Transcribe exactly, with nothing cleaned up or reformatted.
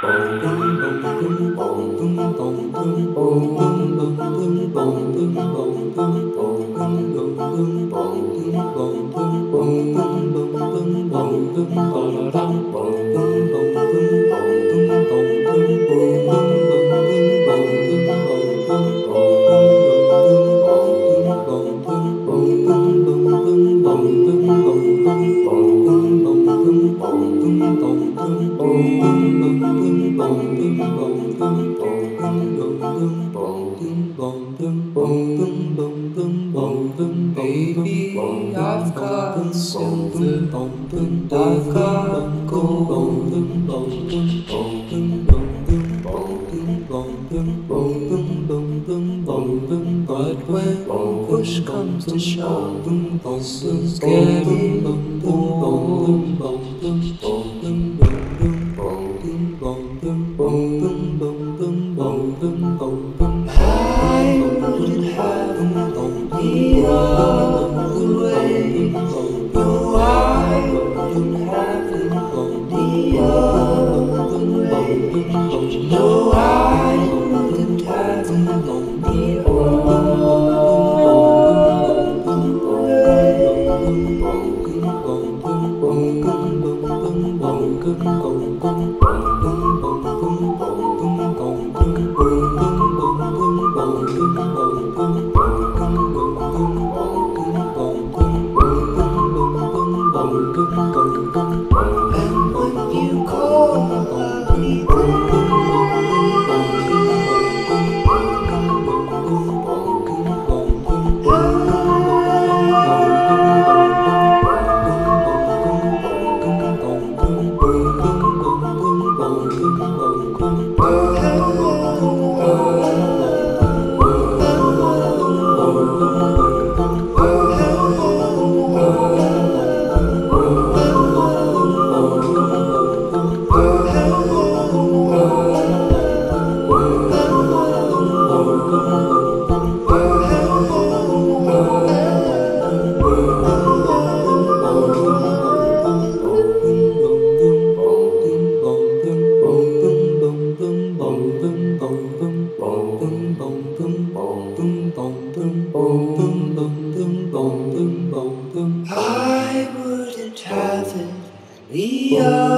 Baby, I've got silver, and I've got gold. But when push comes to shove, it's getting old. I wouldn't have the other way. No, I wouldn't have it the other way. No, I wouldn't have it the other And when you call, I'll be I wouldn't have it the other